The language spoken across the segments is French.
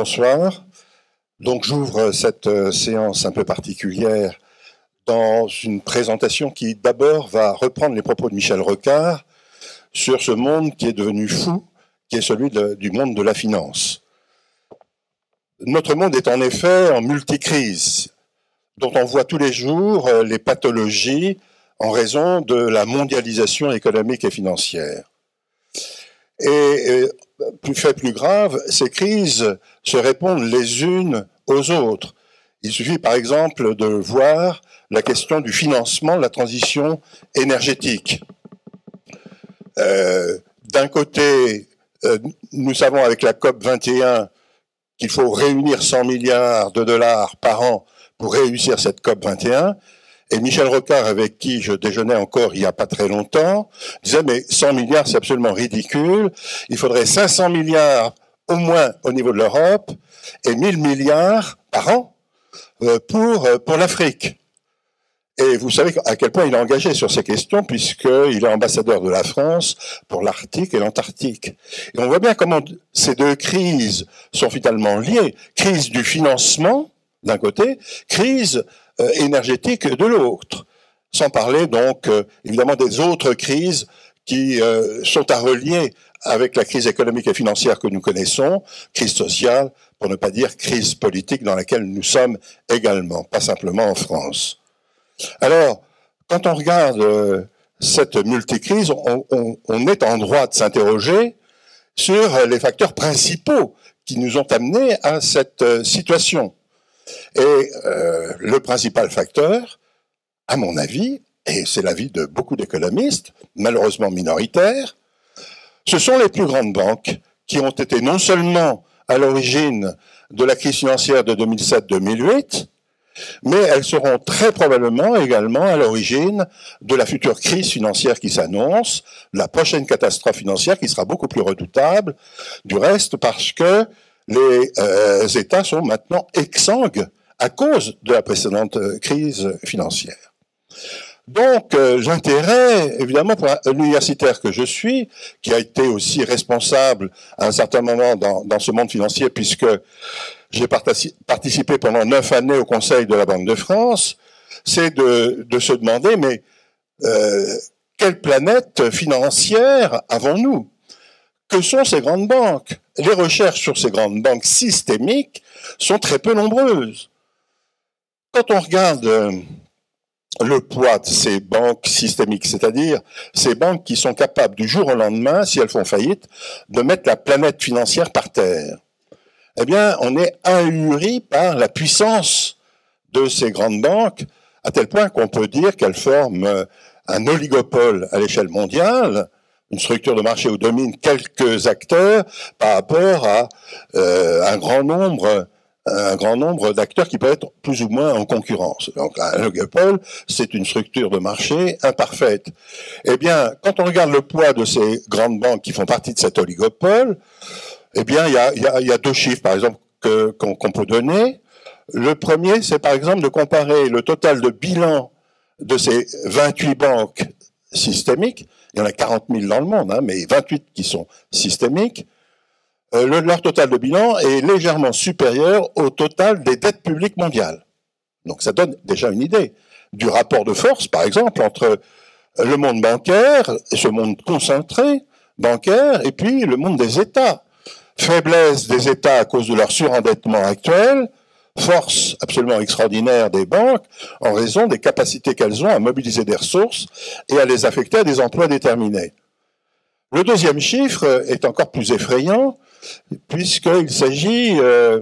Bonsoir. Donc j'ouvre cette séance un peu particulière dans une présentation qui d'abord va reprendre les propos de Michel Rocard sur ce monde qui est devenu fou, qui est celui du monde de la finance. Notre monde est en effet en multicrise, dont on voit tous les jours les pathologies en raison de la mondialisation économique et financière. Et plus grave, ces crises se répondent les unes aux autres. Il suffit par exemple de voir la question du financement de la transition énergétique. D'un côté, nous savons avec la COP 21 qu'il faut réunir 100 milliards de dollars par an pour réussir cette COP 21. Et Michel Rocard, avec qui je déjeunais encore il n'y a pas très longtemps, disait mais 100 milliards c'est absolument ridicule, il faudrait 500 milliards au moins au niveau de l'Europe et 1000 milliards par an pour l'Afrique. Et vous savez à quel point il est engagé sur ces questions puisqu'il est ambassadeur de la France pour l'Arctique et l'Antarctique. Et on voit bien comment ces deux crises sont finalement liées. Crise du financement d'un côté, crise énergétique de l'autre. Sans parler donc évidemment des autres crises qui sont à relier avec la crise économique et financière que nous connaissons, crise sociale, pour ne pas dire crise politique dans laquelle nous sommes également, pas simplement en France. Alors, quand on regarde cette multicrise, on est en droit de s'interroger sur les facteurs principaux qui nous ont amenés à cette situation. Et le principal facteur, à mon avis, et c'est l'avis de beaucoup d'économistes, malheureusement minoritaires, ce sont les plus grandes banques qui ont été non seulement à l'origine de la crise financière de 2007-2008, mais elles seront très probablement également à l'origine de la future crise financière qui s'annonce, la prochaine catastrophe financière qui sera beaucoup plus redoutable, du reste parce que les États sont maintenant exsangues à cause de la précédente crise financière. Donc, l'intérêt, évidemment, pour un universitaire que je suis, qui a été aussi responsable à un certain moment dans ce monde financier, puisque j'ai participé pendant 9 années au Conseil de la Banque de France, c'est de se demander, mais quelle planète financière avons-nous? Que sont ces grandes banques? Les recherches sur ces grandes banques systémiques sont très peu nombreuses. Quand on regarde le poids de ces banques systémiques, c'est-à-dire ces banques qui sont capables du jour au lendemain, si elles font faillite, de mettre la planète financière par terre, eh bien, on est ahuri par la puissance de ces grandes banques, à tel point qu'on peut dire qu'elles forment un oligopole à l'échelle mondiale, une structure de marché où dominent quelques acteurs par rapport à un grand nombre d'acteurs qui peuvent être plus ou moins en concurrence. Donc un oligopole, c'est une structure de marché imparfaite. Eh bien, quand on regarde le poids de ces grandes banques qui font partie de cet oligopole, eh bien, il y a deux chiffres, par exemple, qu'on peut donner. Le premier, c'est par exemple de comparer le total de bilan de ces 28 banques systémiques. Il y en a 40 000 dans le monde, hein, mais 28 qui sont systémiques. Leur total de bilan est légèrement supérieur au total des dettes publiques mondiales. Donc ça donne déjà une idée du rapport de force, par exemple, entre le monde bancaire, et ce monde concentré bancaire, et puis le monde des États. Faiblesse des États à cause de leur surendettement actuel, force absolument extraordinaire des banques en raison des capacités qu'elles ont à mobiliser des ressources et à les affecter à des emplois déterminés. Le deuxième chiffre est encore plus effrayant puisqu'il s'agit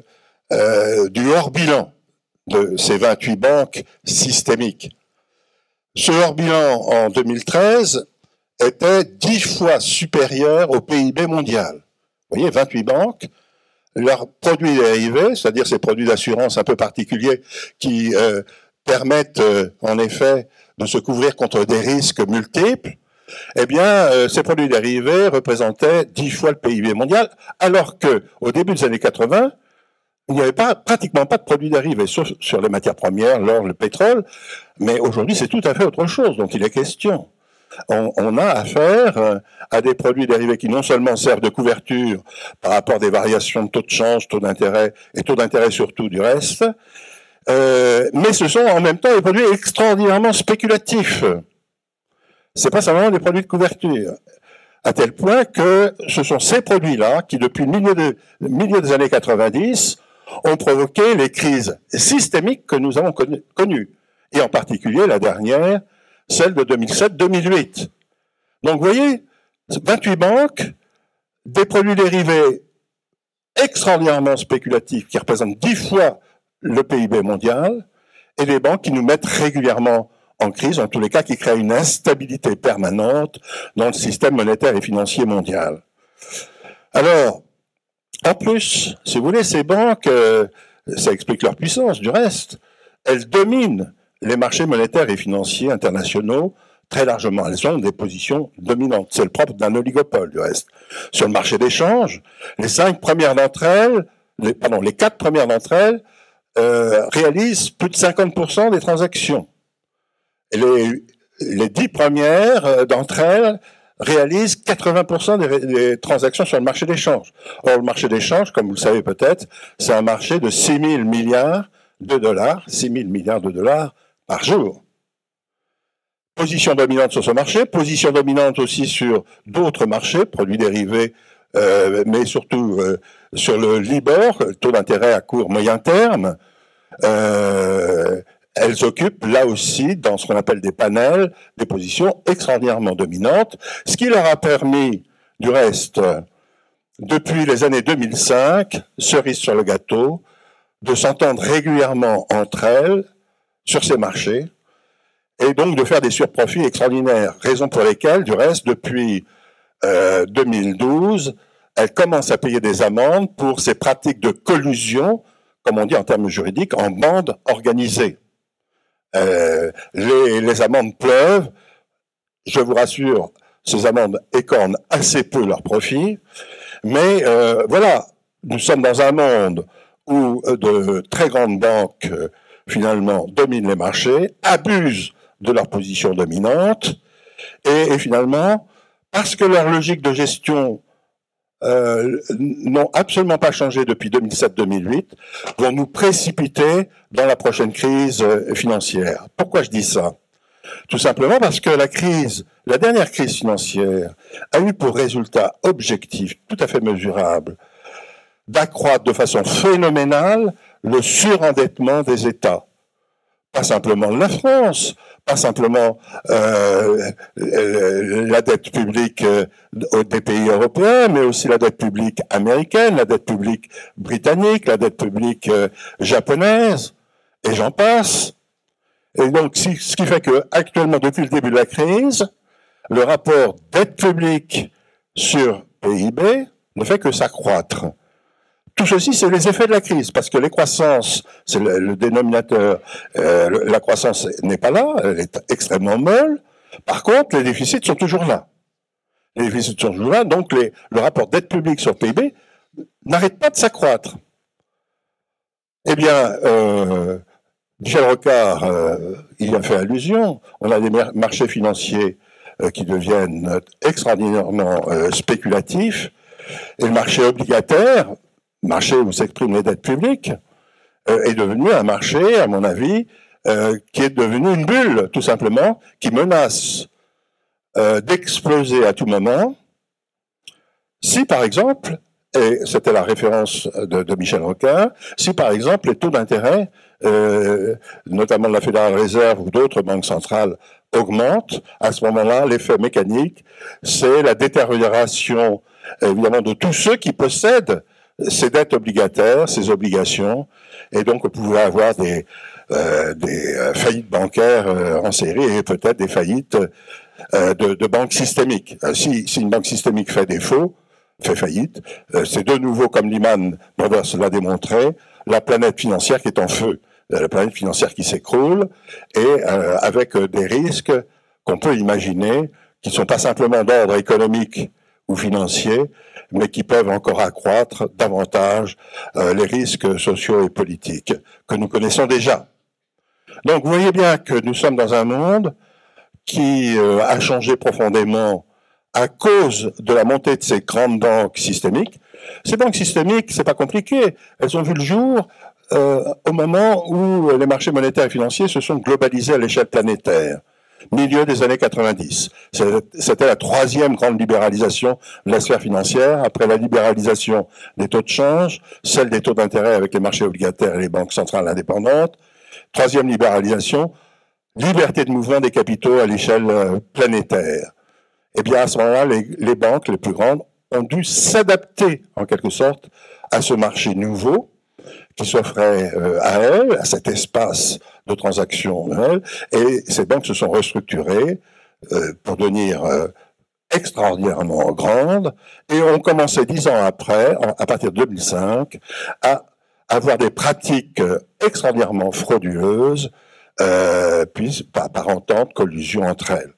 du hors-bilan de ces 28 banques systémiques. Ce hors-bilan en 2013 était 10 fois supérieur au PIB mondial. Vous voyez, 28 banques, leurs produits dérivés, c'est-à-dire ces produits d'assurance un peu particuliers qui permettent en effet de se couvrir contre des risques multiples, eh bien, ces produits dérivés représentaient 10 fois le PIB mondial, alors que au début des années 80, il n'y avait pratiquement pas de produits dérivés sur les matières premières, l'or, le pétrole, mais aujourd'hui c'est tout à fait autre chose dont il est question. On a affaire à des produits dérivés qui non seulement servent de couverture par rapport à des variations de taux de change, taux d'intérêt, et taux d'intérêt surtout du reste, mais ce sont en même temps des produits extraordinairement spéculatifs. C'est pas simplement des produits de couverture. À tel point que ce sont ces produits-là qui, depuis le milieu des années 90, ont provoqué les crises systémiques que nous avons connues. Et en particulier la dernière, celle de 2007-2008. Donc vous voyez, 28 banques, des produits dérivés extraordinairement spéculatifs qui représentent 10 fois le PIB mondial, et des banques qui nous mettent régulièrement en crise, en tous les cas qui créent une instabilité permanente dans le système monétaire et financier mondial. Alors, en plus, si vous voulez, ces banques, ça explique leur puissance, du reste, elles dominent les marchés monétaires et financiers internationaux très largement. Elles ont des positions dominantes. C'est le propre d'un oligopole, du reste. Sur le marché d'échange, les 4 premières d'entre elles réalisent plus de 50% des transactions. Et les 10 premières d'entre elles réalisent 80% des transactions sur le marché d'échange. Or, le marché d'échange, comme vous le savez peut-être, c'est un marché de 6 000 milliards de dollars, 6 000 milliards de dollars par jour. Position dominante sur ce marché, position dominante aussi sur d'autres marchés, produits dérivés, mais surtout sur le Libor, le taux d'intérêt à court moyen terme. Elles occupent là aussi, dans ce qu'on appelle des panels, des positions extraordinairement dominantes, ce qui leur a permis, du reste, depuis les années 2005, cerise sur le gâteau, de s'entendre régulièrement entre elles sur ces marchés, et donc de faire des surprofits extraordinaires, raison pour lesquelles, du reste, depuis 2012, elles commencent à payer des amendes pour ces pratiques de collusion, comme on dit en termes juridiques, en bande organisée. Les amendes pleuvent, je vous rassure, ces amendes écornent assez peu leurs profits, mais voilà, nous sommes dans un monde où de très grandes banques, finalement, dominent les marchés, abusent de leur position dominante, et finalement, parce que leur logique de gestion n'ont absolument pas changé depuis 2007-2008, vont nous précipiter dans la prochaine crise financière. Pourquoi je dis ça? Tout simplement parce que la dernière crise financière a eu pour résultat objectif, tout à fait mesurable, d'accroître de façon phénoménale le surendettement des États. Pas simplement de la France, pas simplement la dette publique des pays européens, mais aussi la dette publique américaine, la dette publique britannique, la dette publique japonaise, et j'en passe. Et donc, ce qui fait que actuellement, depuis le début de la crise, le rapport dette publique sur PIB ne fait que s'accroître. Tout ceci, c'est les effets de la crise, parce que les croissances, c'est le dénominateur, la croissance n'est pas là, elle est extrêmement molle. Par contre, les déficits sont toujours là. Les déficits sont toujours là, donc le rapport dette publique sur PIB n'arrête pas de s'accroître. Eh bien, Michel Rocard, il y a fait allusion, on a des marchés financiers qui deviennent extraordinairement spéculatifs, et le marché obligataire, marché où s'expriment les dettes publiques, est devenu un marché, à mon avis, qui est devenu une bulle, tout simplement, qui menace d'exploser à tout moment, si par exemple, et c'était la référence de Michel Rocard, si par exemple les taux d'intérêt, notamment de la Fédérale Réserve ou d'autres banques centrales, augmentent, à ce moment-là, l'effet mécanique, c'est la détérioration, évidemment, de tous ceux qui possèdent ces dettes obligataires, ces obligations, et donc vous pouvez avoir des faillites bancaires en série et peut-être des faillites de banques systémiques. Si une banque systémique fait défaut, fait faillite, c'est de nouveau, comme Lehman Brothers l'a démontré, la planète financière qui est en feu, la planète financière qui s'écroule, et avec des risques qu'on peut imaginer, qui ne sont pas simplement d'ordre économique ou financier, mais qui peuvent encore accroître davantage les risques sociaux et politiques que nous connaissons déjà. Donc vous voyez bien que nous sommes dans un monde qui a changé profondément à cause de la montée de ces grandes banques systémiques. Ces banques systémiques, c'est pas compliqué. Elles ont vu le jour au moment où les marchés monétaires et financiers se sont globalisés à l'échelle planétaire, milieu des années 90. C'était la troisième grande libéralisation de la sphère financière, après la libéralisation des taux de change, celle des taux d'intérêt avec les marchés obligataires et les banques centrales indépendantes. Troisième libéralisation, liberté de mouvement des capitaux à l'échelle planétaire. Eh bien, à ce moment-là, les banques les plus grandes ont dû s'adapter, en quelque sorte, à ce marché nouveau qui s'offrait à elles, à cet espace de transactions, et ces banques se sont restructurées pour devenir extraordinairement grandes, et ont commencé 10 ans après, à partir de 2005, à avoir des pratiques extraordinairement frauduleuses, puis par entente, collusion entre elles.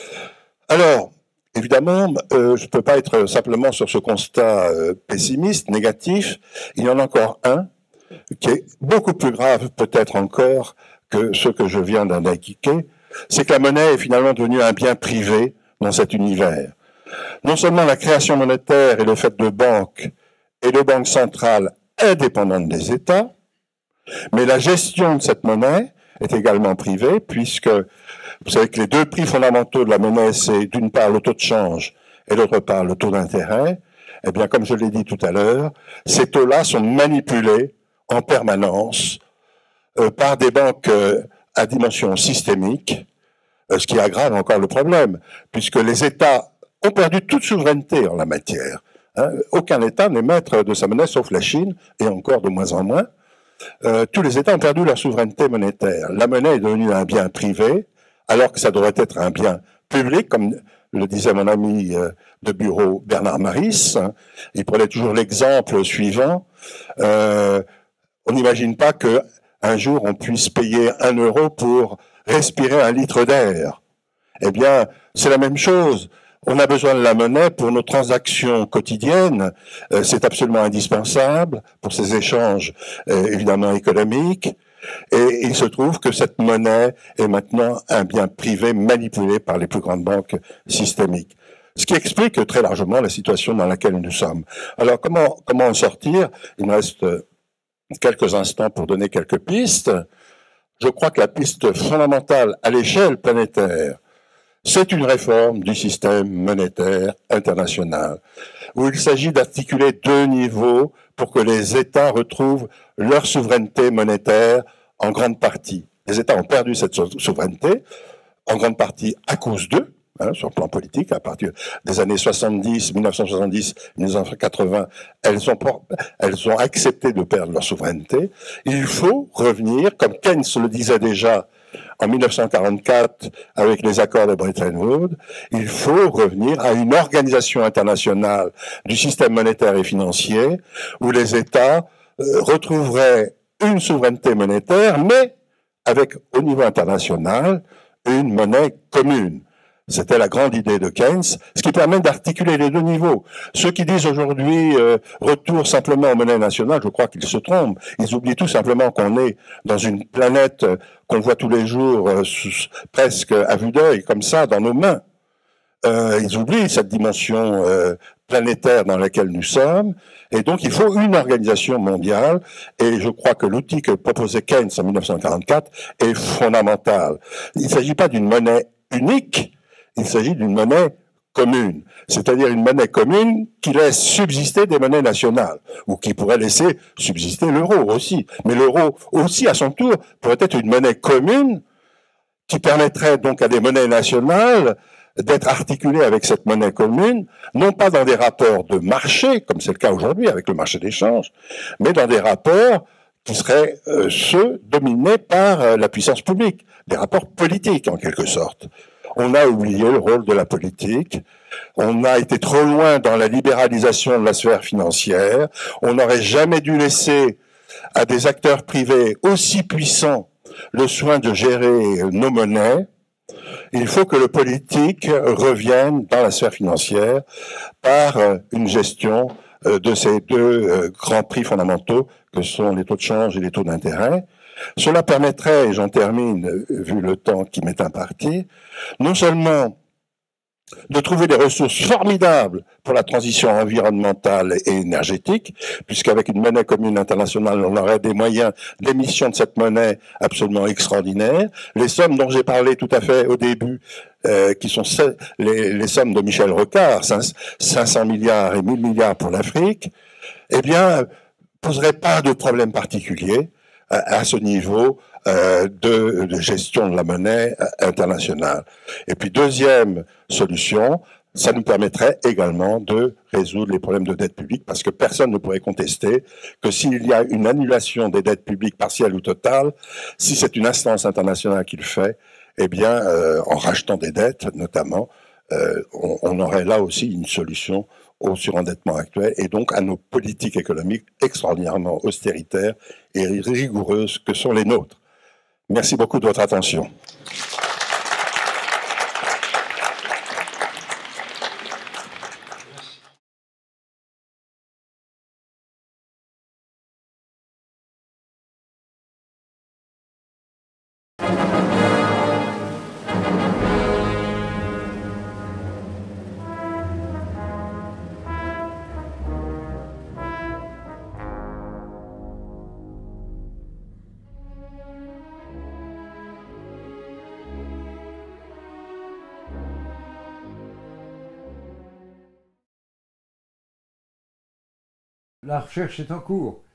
Alors, évidemment, je ne peux pas être simplement sur ce constat pessimiste, négatif. Il y en a encore un qui est beaucoup plus grave peut-être encore que ce que je viens d'indiquer, c'est que la monnaie est finalement devenue un bien privé dans cet univers. Non seulement la création monétaire est le fait de banques et de banques centrales indépendantes des États, mais la gestion de cette monnaie est également privée, puisque vous savez que les deux prix fondamentaux de la monnaie, c'est d'une part le taux de change et d'autre part le taux d'intérêt. Eh bien, comme je l'ai dit tout à l'heure, ces taux-là sont manipulés en permanence par des banques à dimension systémique, ce qui aggrave encore le problème, puisque les États ont perdu toute souveraineté en la matière. Aucun État n'est maître de sa monnaie, sauf la Chine, et encore de moins en moins. Tous les États ont perdu leur souveraineté monétaire. La monnaie est devenue un bien privé, alors que ça devrait être un bien public, comme le disait mon ami de bureau Bernard Maris. Il prenait toujours l'exemple suivant. On n'imagine pas qu'un jour on puisse payer 1 euro pour respirer 1 litre d'air. Eh bien, c'est la même chose. On a besoin de la monnaie pour nos transactions quotidiennes. C'est absolument indispensable pour ces échanges, évidemment, économiques. Et il se trouve que cette monnaie est maintenant un bien privé manipulé par les plus grandes banques systémiques. Ce qui explique très largement la situation dans laquelle nous sommes. Alors, comment en sortir? Il me reste quelques instants pour donner quelques pistes. Je crois que la piste fondamentale à l'échelle planétaire, c'est une réforme du système monétaire international, où il s'agit d'articuler 2 niveaux pour que les États retrouvent leur souveraineté monétaire en grande partie. Les États ont perdu cette souveraineté, en grande partie à cause d'eux, sur le plan politique, à partir des années 70, 1970, 1980, elles ont accepté de perdre leur souveraineté. Il faut revenir, comme Keynes le disait déjà en 1944 avec les accords de Bretton Woods, il faut revenir à une organisation internationale du système monétaire et financier où les États retrouveraient une souveraineté monétaire, mais avec, au niveau international, une monnaie commune. C'était la grande idée de Keynes, ce qui permet d'articuler les 2 niveaux. Ceux qui disent aujourd'hui retour simplement aux monnaies nationales, je crois qu'ils se trompent. Ils oublient tout simplement qu'on est dans une planète qu'on voit tous les jours presque à vue d'œil, comme ça, dans nos mains. Ils oublient cette dimension planétaire dans laquelle nous sommes, et donc il faut une organisation mondiale, et je crois que l'outil que proposait Keynes en 1944 est fondamental. Il ne s'agit pas d'une monnaie unique, il s'agit d'une monnaie commune, c'est-à-dire une monnaie commune qui laisse subsister des monnaies nationales, ou qui pourrait laisser subsister l'euro aussi. Mais l'euro aussi, à son tour, pourrait être une monnaie commune qui permettrait donc à des monnaies nationales d'être articulées avec cette monnaie commune, non pas dans des rapports de marché, comme c'est le cas aujourd'hui avec le marché d'échange, mais dans des rapports qui seraient ceux dominés par la puissance publique, des rapports politiques en quelque sorte. On a oublié le rôle de la politique, on a été trop loin dans la libéralisation de la sphère financière, on n'aurait jamais dû laisser à des acteurs privés aussi puissants le soin de gérer nos monnaies. Il faut que le politique revienne dans la sphère financière par une gestion de ces 2 grands prix fondamentaux que sont les taux de change et les taux d'intérêt. Cela permettrait, et j'en termine vu le temps qui m'est imparti, non seulement de trouver des ressources formidables pour la transition environnementale et énergétique, puisqu'avec une monnaie commune internationale, on aurait des moyens d'émission de cette monnaie absolument extraordinaires. Les sommes dont j'ai parlé tout à fait au début, qui sont les sommes de Michel Rocard, 500 milliards et 1000 milliards pour l'Afrique, eh bien, poseraient pas de problème particulier à ce niveau de gestion de la monnaie internationale. Et puis deuxième solution, ça nous permettrait également de résoudre les problèmes de dette publique, parce que personne ne pourrait contester que s'il y a une annulation des dettes publiques partielles ou totales, si c'est une instance internationale qui le fait, eh bien, en rachetant des dettes notamment, on aurait là aussi une solution au surendettement actuel et donc à nos politiques économiques extraordinairement austéritaires et rigoureuses que sont les nôtres. Merci beaucoup de votre attention. La recherche est en cours.